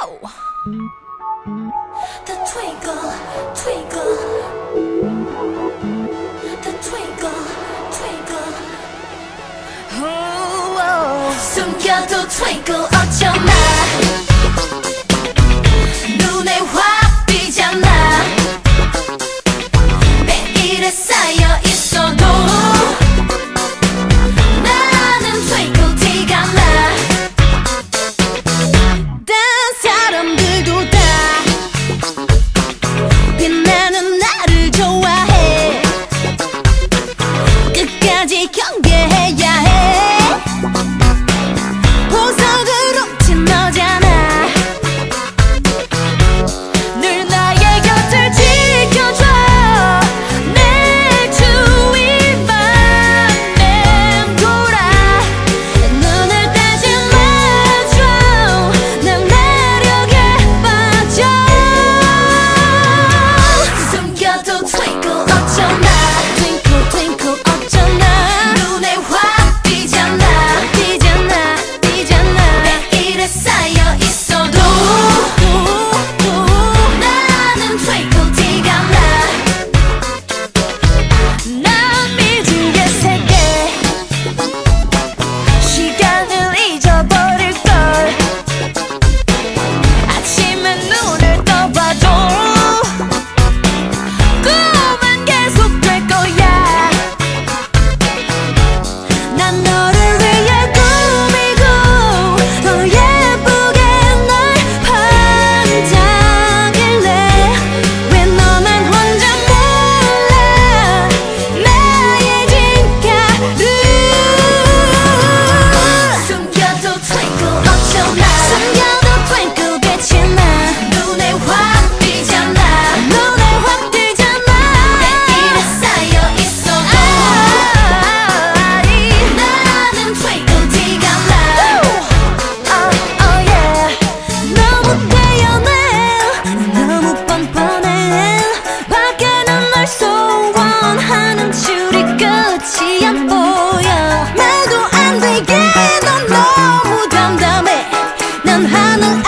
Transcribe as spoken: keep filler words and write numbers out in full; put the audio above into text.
Go! The twinkle, twinkle, the twinkle, twinkle. Oh, oh. 숨겨도 twinkle 어쩌나 눈에 확 띄잖아. 매일에 쌓여 있어도 나는 twinkle 티가 나. 다른 사람들도 다 빛나는 나를 좋아해. 끝까지 경계해야 해. 보석을 훔친 너잖아. 늘 나의 곁을 지켜줘. 내 주위만 맴돌아. 눈을 다시 맞춰. 난 매력에 빠져. 숨겨도 twinkle 어쩌나. Twinkle twinkle 어쩌나. 눈에 확 띄잖아. 띄잖아 띄잖아. 매일에 쌓여 있어도 나는 twinkle 티가 나. 난 미지의 세계. 시간을 잊어버릴걸. 아침에 눈을 떠봐도 꿈은 계속될 거야. 난 너를 위해 꾸미고 더 예쁘게 널 반짝일래. 왜 너만 혼자 몰라 나의 진가를. 숨겨도 twinkle 어쩌나. 숨겨도 twinkle 빛이 나. 눈에 확 띄잖아. 눈에 확 띄잖아. 매일에 쌓여 있어도 나는 twinkle 티가 나. Oh, oh yeah. 너무 태연해. 너무 뻔뻔해. 밖에는 널 소원하는 줄이 끝이 안 보여. 말도 안 되게 넌 너무 담담해. 난 하늘